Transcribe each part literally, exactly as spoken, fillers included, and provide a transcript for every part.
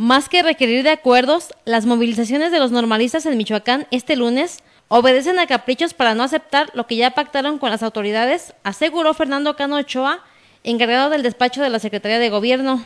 Más que requerir de acuerdos, las movilizaciones de los normalistas en Michoacán este lunes obedecen a caprichos para no aceptar lo que ya pactaron con las autoridades, aseguró Fernando Cano Ochoa, encargado del despacho de la Secretaría de Gobierno.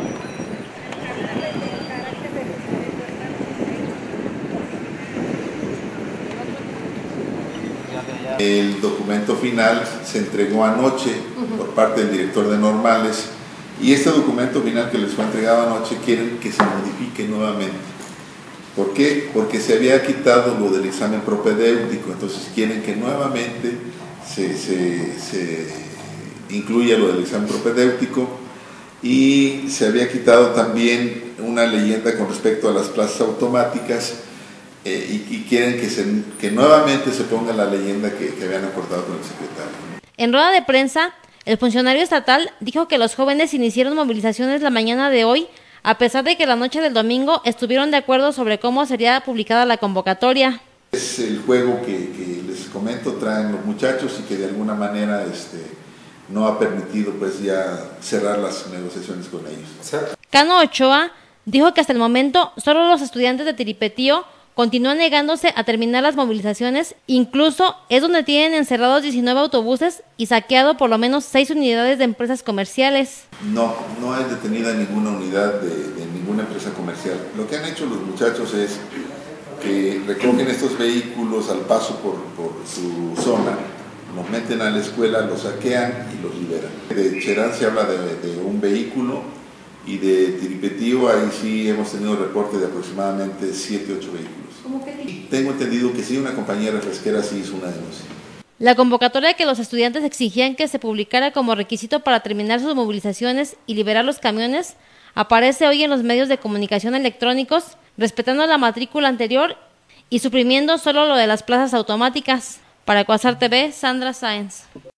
El documento final se entregó anoche por parte del director de Normales y este documento final que les fue entregado anoche quieren que se modifique nuevamente. ¿Por qué? Porque se había quitado lo del examen propedéutico, entonces quieren que nuevamente se, se, se incluya lo del examen propedéutico y se había quitado también una leyenda con respecto a las plazas automáticas. Eh, y, y quieren que, se, que nuevamente se ponga la leyenda que, que habían acordado con el secretario. En rueda de prensa, el funcionario estatal dijo que los jóvenes iniciaron movilizaciones la mañana de hoy, a pesar de que la noche del domingo estuvieron de acuerdo sobre cómo sería publicada la convocatoria. Es el juego que, que les comento, traen los muchachos y que de alguna manera este, no ha permitido pues ya cerrar las negociaciones con ellos. Cano Ochoa dijo que hasta el momento solo los estudiantes de Tiripetío continúan negándose a terminar las movilizaciones, incluso es donde tienen encerrados diecinueve autobuses y saqueado por lo menos seis unidades de empresas comerciales. No, no hay detenida ninguna unidad de, de ninguna empresa comercial. Lo que han hecho los muchachos es que recogen estos vehículos al paso por, por su zona, los meten a la escuela, los saquean y los liberan. De Cherán se habla de, de un vehículo y de Tiripetío ahí sí hemos tenido reporte de aproximadamente siete u ocho vehículos. ¿Cómo que sí? Tengo entendido que sí, una compañía refresquera sí hizo una denuncia. La convocatoria que los estudiantes exigían que se publicara como requisito para terminar sus movilizaciones y liberar los camiones aparece hoy en los medios de comunicación electrónicos, respetando la matrícula anterior y suprimiendo solo lo de las plazas automáticas. Para Cuasar T V, Sandra Sáenz.